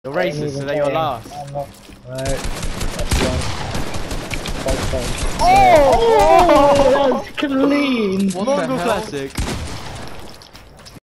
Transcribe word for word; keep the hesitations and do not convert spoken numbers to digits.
You're racist, so then you're last. I'm not. No. That's wrong. Oh! Oh! That was clean! Mongraal classic.